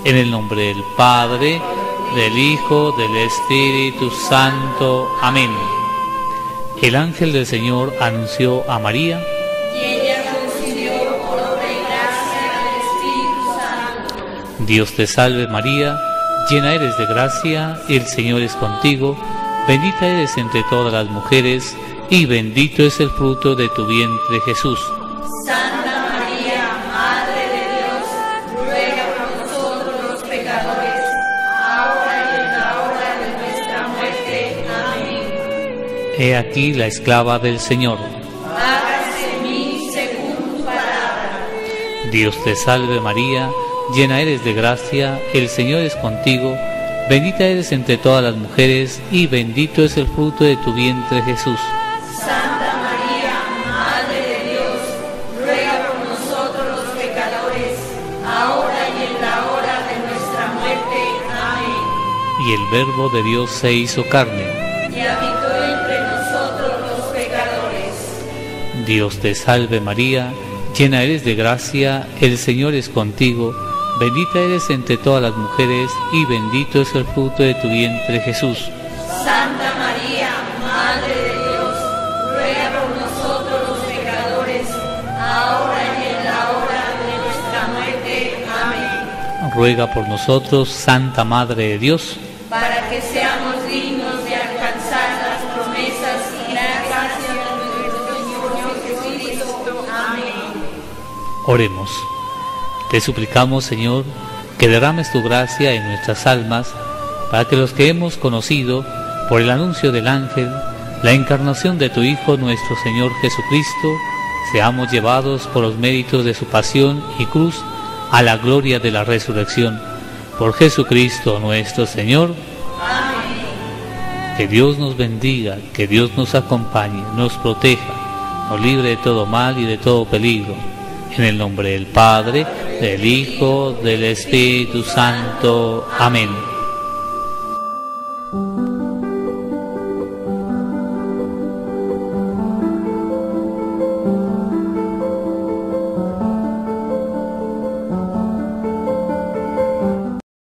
En el nombre del Padre, del Hijo, del Espíritu Santo. Amén. El ángel del Señor anunció a María, y ella concibió por obra y gracia del Espíritu Santo. Dios te salve María, llena eres de gracia, el Señor es contigo, bendita eres entre todas las mujeres, y bendito es el fruto de tu vientre Jesús. Santa María, Madre de Dios, ruega por nosotros los pecadores, ahora y en la hora de nuestra muerte. Amén. He aquí la esclava del Señor. Hágase en mí según tu palabra. Dios te salve María, llena eres de gracia, el Señor es contigo, bendita eres entre todas las mujeres, y bendito es el fruto de tu vientre Jesús. Santa María, Madre de Dios, ruega por nosotros los pecadores, ahora y en la hora de nuestra muerte. Amén. Y el Verbo de Dios se hizo carne. Y habitó entre nosotros los pecadores. Dios te salve María, llena eres de gracia, el Señor es contigo, bendita eres entre todas las mujeres, y bendito es el fruto de tu vientre Jesús. Santa María, Madre de Dios, ruega por nosotros los pecadores, ahora y en la hora de nuestra muerte. Amén. Ruega por nosotros, Santa Madre de Dios, Para que seamos dignos de alcanzar las promesas y la gracia de nuestro Señor Jesucristo. Amén. oremos. Te suplicamos, Señor, que derrames tu gracia en nuestras almas, para que los que hemos conocido, por el anuncio del ángel, la encarnación de tu Hijo nuestro Señor Jesucristo, seamos llevados por los méritos de su pasión y cruz a la gloria de la resurrección. Por Jesucristo nuestro Señor. Amén. Que Dios nos bendiga, que Dios nos acompañe, nos proteja, nos libre de todo mal y de todo peligro. En el nombre del Padre, del Hijo, del Espíritu Santo. Amén.